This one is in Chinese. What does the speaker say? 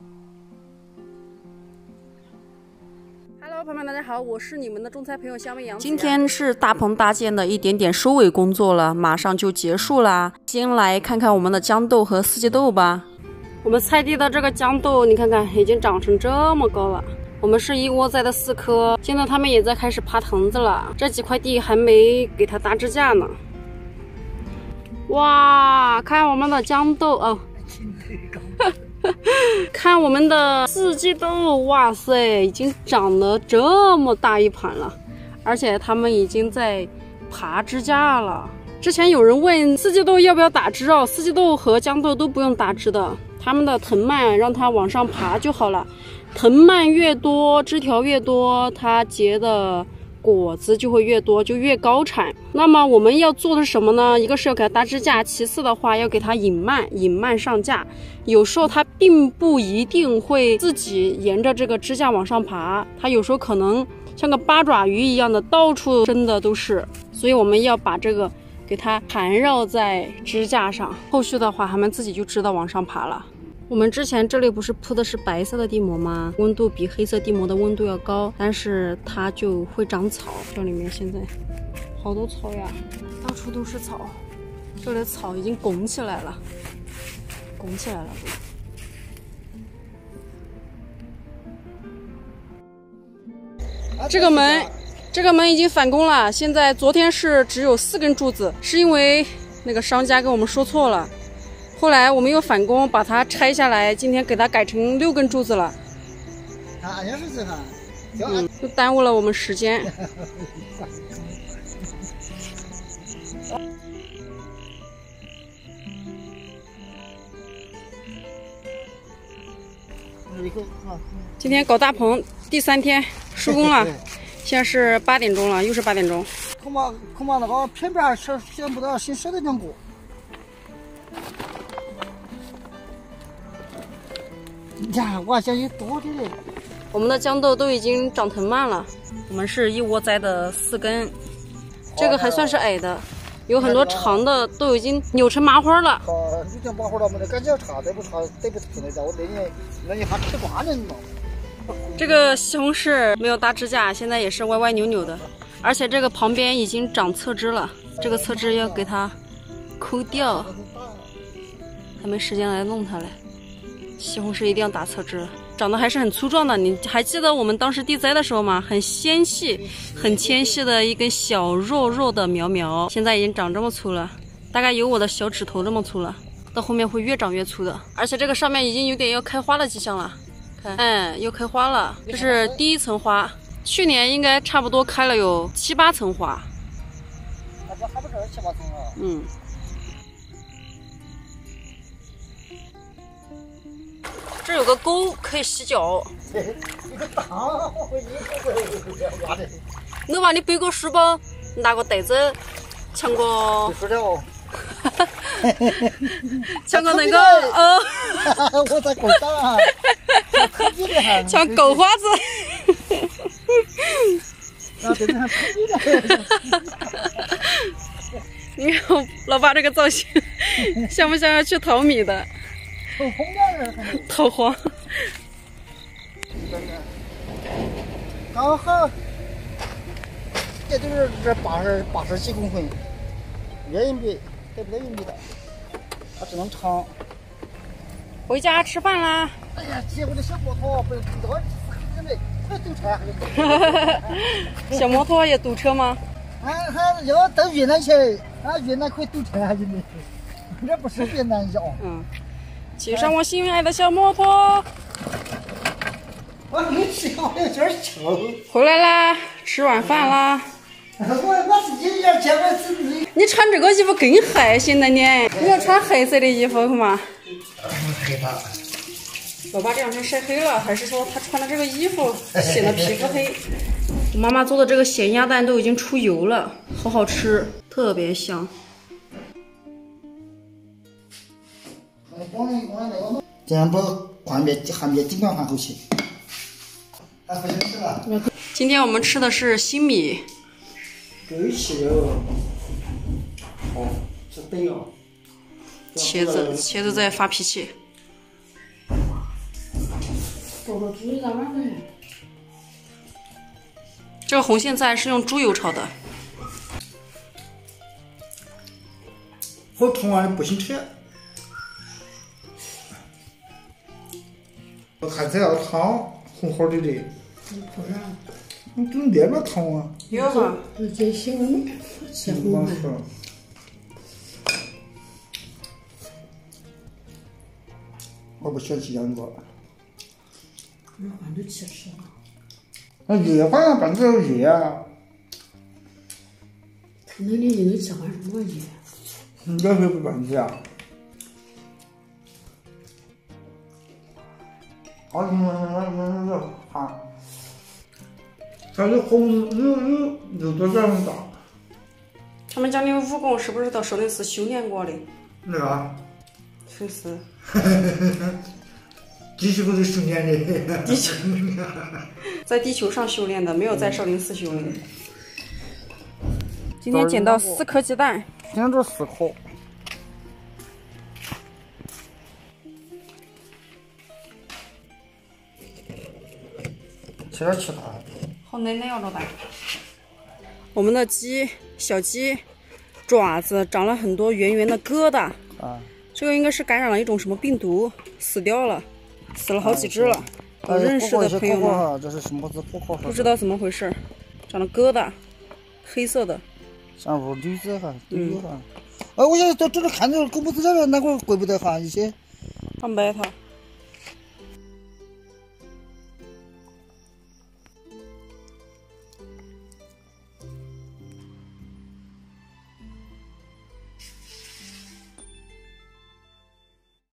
Hello， 朋友们，大家好，我是你们的种菜朋友小美杨子。 今天是大棚搭建的一点点收尾工作了，马上就结束啦。先来看看我们的豇豆和四季豆吧。 我们菜地的这个豇豆，你看看已经长成这么高了。我们是一窝栽的4颗，现在它们也在开始爬藤子了。这几块地还没给它搭支架呢。哇，看我们的豇豆哦。看我们的四季豆，哇塞，已经长得这么大一盘了，而且它们已经在爬支架了。之前有人问四季豆要不要打枝哦，四季豆和豇豆都不用打枝的，它们的藤蔓让它往上爬就好了。藤蔓越多，枝条越多，它结的果子就会越多，就越高产。那么我们要做的是什么呢？一个是要给它搭支架，其次的话要给它引蔓上架。有时候它并不一定会自己沿着这个支架往上爬，它有时候可能像个八爪鱼一样的到处伸的都是，所以我们要把这个给它缠绕在支架上，后续的话它们自己就知道往上爬了。我们之前这里不是铺的是白色的地膜吗？温度比黑色地膜的温度要高，但是它就会长草。这里面现在好多草呀，到处都是草，这里草已经拱起来了，拱起来了。这个门已经返工了，现在昨天是只有4根柱子，是因为那个商家跟我们说错了。后来我们又返工，把它拆下来，今天给它改成6根柱子了。就耽误了我们时间。今天搞大棚第3天收工了，现在是8点钟了，又是8点钟。 恐怕那个偏边是想不到新收的两个。呀，我想有多的嘞。 我们的豇豆都已经长藤蔓了，我们是一窝栽的4根，这个还算是矮的，有很多长的都已经扭成麻花了。 已经麻花了，我们感觉差，得不成的，我那你还吃惯了嘛。 这个西红柿没有搭支架，现在也是歪歪扭扭的，而且这个旁边已经长侧枝了，这个侧枝要给它抠掉，还没时间来弄它嘞。西红柿一定要打侧枝，长得还是很粗壮的。你还记得我们当时地栽的时候吗？很纤细、很纤细的一根小弱的苗苗，现在已经长这么粗了，大概有我的小指头这么粗了。到后面会越长越粗的，而且这个上面已经有点要开花的迹象了。看，又开花了，这是第1层花，去年应该差不多开了有7、8层花。 还不是7、8层啊？ 嗯。这有个沟可以洗脚。你把你背个书包，拿个袋子，抢个。抢个那个我在狗蛋， 抢狗花子。你看老爸这个造型，像不像要去淘米的？讨黄。 刚好，这都是这80几公分，越硬币得不得硬币的，它只能长。 回家吃饭啦！ 哎呀，结果这小摩托不是堵到，快堵车还是？ 小摩托也堵车吗？ 还要到云南去，云南可以堵车还是没？这不是云南要。 嗯。骑上我心爱的小摩托。 我没吃，我有点穷。 回来啦，吃晚饭啦。 我自己要见我自己。 你穿这个衣服更黑些呢，你要穿黑色的衣服好吗？ 黑他。 老爸这两天晒黑了，还是说他穿的这个衣服显得皮肤黑？我妈妈做的这个咸鸭蛋都已经出油了，好好吃，特别香。 这样不还别尽管还回去。 今天我们吃的是新米。 枸杞肉。哦，是对哦。 茄子在发脾气。 做个猪肉嘛的。 这个红苋菜是用猪油炒的。 好痛啊！不行吃。还得要汤，红好的的。你怎么那么烫啊？ 有吧？ 这些吃红饭。 我不喜欢吃羊肉。 那饭都吃了。 那热好像办这热啊。 看到你都吃饭什么热？ 你这会不办起啊？好，好。它这红有多大很大？ 他们讲的武功是不是到少林寺修炼过的？ 那个。 是是。 地球都修炼的。 地球。在地球上修炼的，没有在少林寺修炼。今天捡到4颗鸡蛋。 捡着4颗。吃点其他的。 好奶奶哦，老大。我们的小鸡爪子长了很多圆圆的疙瘩。 啊。 这个应该是感染了一种什么病毒，死掉了，死了好几只了。有认识的朋友们， 这是什么子？ 不知道怎么回事，长了疙瘩，黑色的。 像屋驴子哈，都有哈。我现在到这里看着狗不子这个那个怪不得哈一些。 放白它。